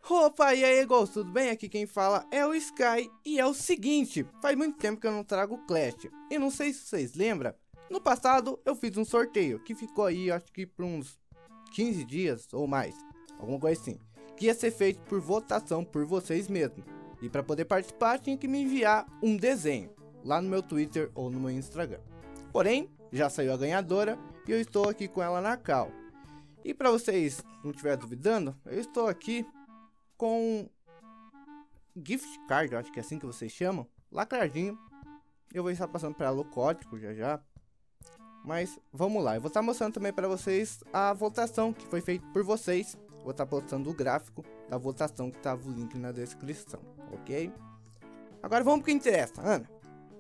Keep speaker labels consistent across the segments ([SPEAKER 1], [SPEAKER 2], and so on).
[SPEAKER 1] Opa, e aí, Ghost, tudo bem? Aqui quem fala é o Sky. E é o seguinte, faz muito tempo que eu não trago Clash. E não sei se vocês lembram, no passado eu fiz um sorteio que ficou aí, acho que por uns 15 dias ou mais, alguma coisa assim, que ia ser feito por votação por vocês mesmos. E para poder participar tinha que me enviar um desenho lá no meu Twitter ou no meu Instagram. Porém, já saiu a ganhadora e eu estou aqui com ela na cal. E para vocês não estiverem duvidando, eu estou aqui com gift card, acho que é assim que vocês chamam, lacradinho. Eu vou estar passando para ela o código já já. Mas vamos lá, eu vou estar mostrando também para vocês a votação que foi feita por vocês. Vou estar postando o gráfico da votação que estava o link na descrição, ok? Agora vamos pro que interessa, Ana.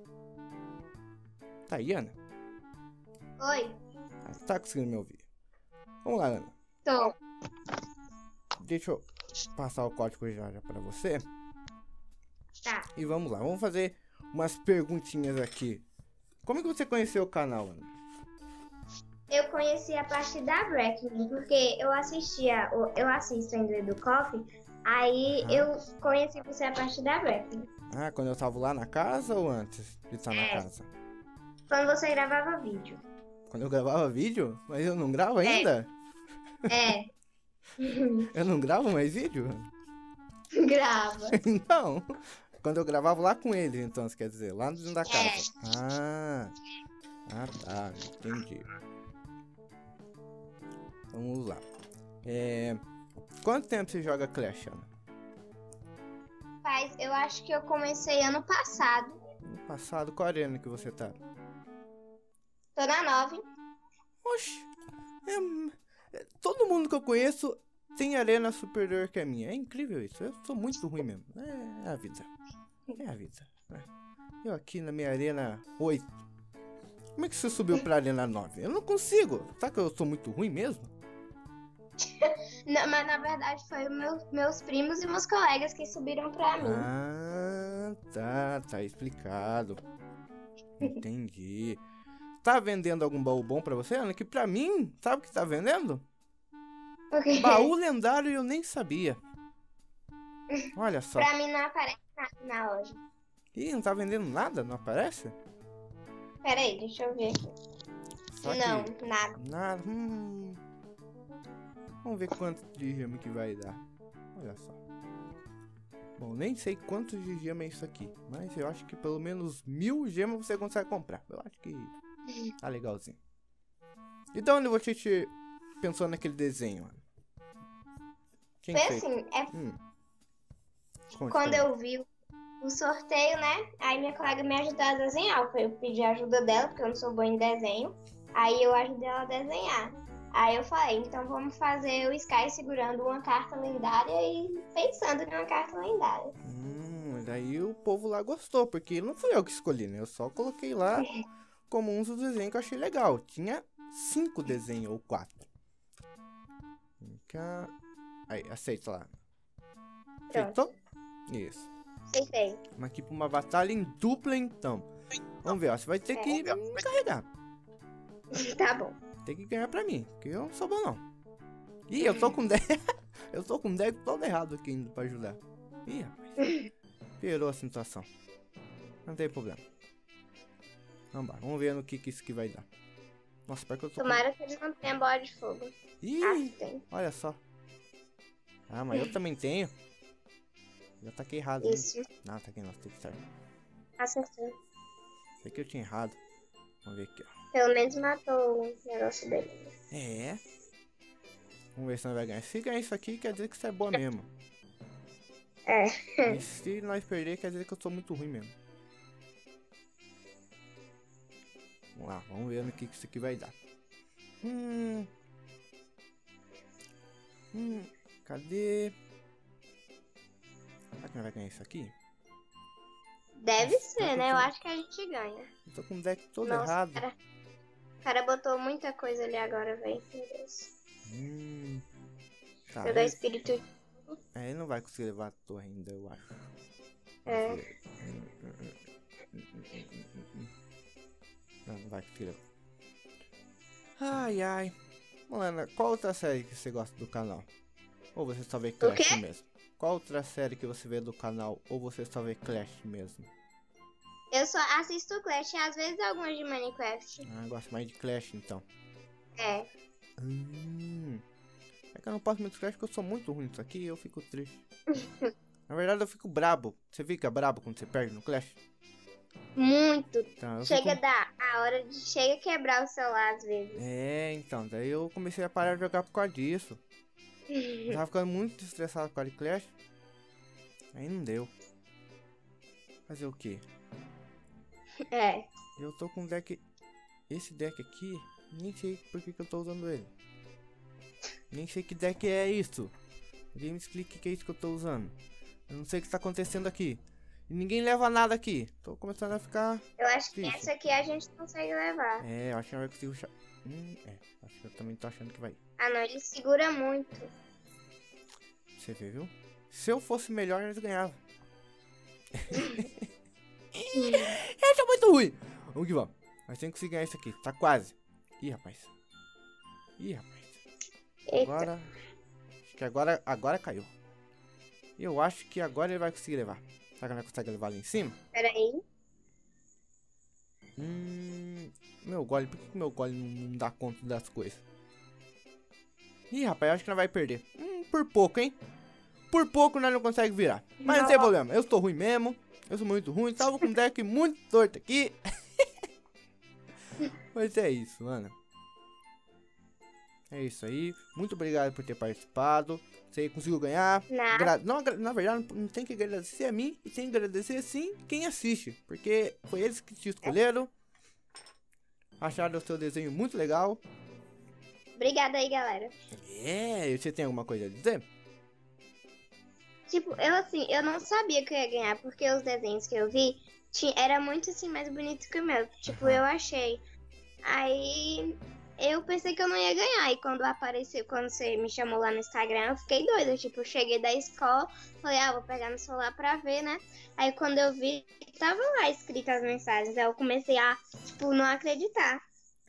[SPEAKER 1] Tá aí, Ana?
[SPEAKER 2] Oi.
[SPEAKER 1] Tá conseguindo me ouvir? Vamos lá, Ana.
[SPEAKER 2] Tô.
[SPEAKER 1] Deixa eu passar o código já para você.
[SPEAKER 2] Tá.
[SPEAKER 1] E vamos lá, vamos fazer umas perguntinhas aqui. Como é que você conheceu o canal, Ana?
[SPEAKER 2] Eu conheci a partir da Breaking, porque eu assisto ainda do Coffee, aí eu conheci você a partir da Breaking.
[SPEAKER 1] Ah, quando eu tava lá na casa ou antes de estar na casa?
[SPEAKER 2] Quando você gravava vídeo.
[SPEAKER 1] Quando eu gravava vídeo? Mas eu não gravo ainda?
[SPEAKER 2] É.
[SPEAKER 1] Eu não gravo mais vídeo?
[SPEAKER 2] Grava.
[SPEAKER 1] Não. Quando eu gravava lá com ele, então, você quer dizer, lá dentro da casa. Ah, tá, entendi. Vamos lá. Quanto tempo você joga Clash, Ana?
[SPEAKER 2] Eu acho que eu comecei ano passado.
[SPEAKER 1] Ano passado, qual arena que você tá?
[SPEAKER 2] Tô na 9.
[SPEAKER 1] Oxi. Todo mundo que eu conheço tem arena superior que a minha. É incrível isso. Eu sou muito ruim mesmo. É a vida. É a vida. Eu aqui na minha arena 8. Como é que você subiu pra arena 9? Eu não consigo. Sabe que eu sou muito ruim mesmo?
[SPEAKER 2] Não, mas na verdade foi meus primos e meus colegas que subiram pra mim.
[SPEAKER 1] Ah, tá explicado. Entendi. Tá vendendo algum baú bom pra você, Ana? Que pra mim, sabe o que tá vendendo?
[SPEAKER 2] Okay.
[SPEAKER 1] Baú lendário eu nem sabia. Olha só.
[SPEAKER 2] Pra mim não aparece nada na loja.
[SPEAKER 1] Ih, não tá vendendo nada? Não aparece?
[SPEAKER 2] Pera aí, deixa eu ver aqui.
[SPEAKER 1] Só
[SPEAKER 2] Não,
[SPEAKER 1] que
[SPEAKER 2] nada.
[SPEAKER 1] nada. Vamos ver quanto de gema que vai dar. Olha só. Bom, nem sei quantos de gema é isso aqui, mas eu acho que pelo menos 1000 gemas você consegue comprar. Eu acho que tá legalzinho. E de onde você pensou naquele desenho, Ana? Quem
[SPEAKER 2] Foi
[SPEAKER 1] fez?
[SPEAKER 2] assim,
[SPEAKER 1] Conte
[SPEAKER 2] quando
[SPEAKER 1] pra mim.
[SPEAKER 2] eu vi o sorteio, né? Aí minha colega me ajudou a desenhar. Eu pedi a ajuda dela, porque eu não sou boa em desenho. Aí eu ajudei ela a desenhar. Aí eu falei, então vamos fazer o Sky segurando uma carta lendária e pensando em uma carta lendária.
[SPEAKER 1] Daí o povo lá gostou, porque não fui eu que escolhi, né? Eu só coloquei lá como um dos desenhos que eu achei legal. Tinha 5 desenhos ou 4. Aí, aceita lá. Aceitou? Isso.
[SPEAKER 2] Aceitei.
[SPEAKER 1] Vamos aqui pra uma batalha em dupla, então. Vamos ver, ó. Você vai ter que me carregar.
[SPEAKER 2] Tá bom.
[SPEAKER 1] Tem que ganhar pra mim, porque eu não sou bom, não. Ih, eu tô com 10. Eu tô com 10 todo errado aqui indo pra ajudar. Ih, rapaz. Piorou a situação. Não tem problema. Vamos ver no que isso aqui vai dar. Nossa, parece que eu tô
[SPEAKER 2] Tomara que ele não tenha bola de fogo.
[SPEAKER 1] Ih,
[SPEAKER 2] Tem.
[SPEAKER 1] olha só. Ah, mas eu também tenho. Já taquei errado.
[SPEAKER 2] Isso.
[SPEAKER 1] Não, taquei não, tem que estar.
[SPEAKER 2] Acertou.
[SPEAKER 1] Isso aqui eu tinha errado. Vamos ver aqui, ó.
[SPEAKER 2] Pelo menos matou o negócio dele.
[SPEAKER 1] Vamos ver se nós vai ganhar. Se ganhar isso aqui, quer dizer que você é boa mesmo. E se nós perder, quer dizer que eu sou muito ruim mesmo. Vamos lá, vamos ver no que isso aqui vai dar. Cadê? Será que nós vai ganhar isso aqui?
[SPEAKER 2] Deve
[SPEAKER 1] Nossa,
[SPEAKER 2] ser, né? Eu acho que a gente ganha.
[SPEAKER 1] Eu tô com o deck todo
[SPEAKER 2] Nossa,
[SPEAKER 1] errado.
[SPEAKER 2] O cara botou muita coisa ali agora, velho. Meu Deus.
[SPEAKER 1] Tá,
[SPEAKER 2] Jogar espírito.
[SPEAKER 1] ele não vai conseguir levar a torre ainda, eu acho. Não vai conseguir levar. Ai. Ana, qual outra série que você gosta do canal? Ou você só vê Clash mesmo? qual outra série que você vê do canal? Ou você só vê Clash mesmo?
[SPEAKER 2] Eu só assisto Clash e às vezes algumas de Minecraft.
[SPEAKER 1] Ah, gosto mais de Clash então.
[SPEAKER 2] É.
[SPEAKER 1] É que eu não posso muito Clash porque eu sou muito ruim nisso aqui e eu fico triste. Na verdade eu fico brabo. Você fica brabo quando você perde no Clash?
[SPEAKER 2] Muito.
[SPEAKER 1] Então,
[SPEAKER 2] Chega a hora de quebrar o celular às vezes.
[SPEAKER 1] É, então, daí eu comecei a parar de jogar por causa disso. Eu tava ficando muito estressado por causa de Clash. Aí não deu. Fazer o quê?
[SPEAKER 2] É.
[SPEAKER 1] Eu tô com um deck. Esse deck aqui, nem sei por que eu tô usando ele. Nem sei que deck é isso. Alguém me explica o que é isso que eu tô usando. Eu não sei o que tá acontecendo aqui. E ninguém leva nada aqui. Tô começando a ficar.
[SPEAKER 2] Eu acho
[SPEAKER 1] triste.
[SPEAKER 2] que essa aqui a gente consegue levar.
[SPEAKER 1] É, eu acho que não vai conseguir. Acho que eu também tô achando que vai.
[SPEAKER 2] Ah não, ele segura muito.
[SPEAKER 1] Você vê, viu? Se eu fosse melhor, eles ganhavam. Esse é muito ruim. Vamos que vamos. Nós temos que conseguir ganhar isso aqui. Tá quase. Ih, rapaz.
[SPEAKER 2] Eita.
[SPEAKER 1] Acho que agora caiu. Eu acho que agora ele vai conseguir levar. Será que não consegue levar ali em cima?
[SPEAKER 2] Pera aí.
[SPEAKER 1] Meu gole. Por que meu gole não dá conta das coisas? Ih, rapaz, acho que nós vai perder. Por pouco, hein? Por pouco nós não conseguimos virar. Mas não tem problema. Eu estou ruim mesmo. Eu sou muito ruim. Tava com um deck muito torto aqui. Mas é isso, mano. É isso aí. Muito obrigado por ter participado. Você conseguiu ganhar. Na verdade, não tem que agradecer a mim. E tem que agradecer, sim, quem assiste. Porque foi eles que te escolheram. Acharam o seu desenho muito legal.
[SPEAKER 2] Obrigada aí, galera.
[SPEAKER 1] E você tem alguma coisa a dizer?
[SPEAKER 2] Tipo, eu não sabia que eu ia ganhar, porque os desenhos que eu vi era muito assim, mais bonito que o meu. Tipo, eu achei. Aí eu pensei que eu não ia ganhar. E quando apareceu, quando você me chamou lá no Instagram, eu fiquei doida. Tipo, eu cheguei da escola, falei, vou pegar no celular pra ver, né? Aí quando eu vi, tava lá escrito as mensagens. Aí eu comecei a, tipo, não acreditar.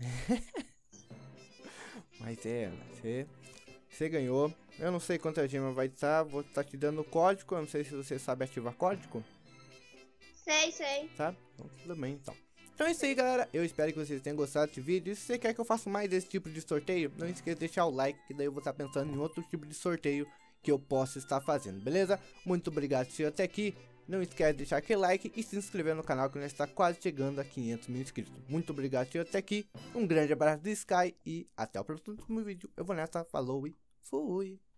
[SPEAKER 1] Mas você ganhou. Eu não sei quanta gema vai estar. Vou estar te dando o código. Eu não sei se você sabe ativar código.
[SPEAKER 2] Sei.
[SPEAKER 1] Sabe? Então, tudo bem, então. Então é isso aí, galera. Eu espero que vocês tenham gostado desse vídeo. E se você quer que eu faça mais desse tipo de sorteio, não esqueça de deixar o like, que daí eu vou estar pensando em outro tipo de sorteio que eu possa estar fazendo, beleza? Muito obrigado por assistir até aqui. Não esquece de deixar aquele like e se inscrever no canal, que nós está quase chegando a 500 mil inscritos. Muito obrigado por assistir até aqui. Um grande abraço do Sky e até o próximo vídeo. Eu vou nessa, falou e fui!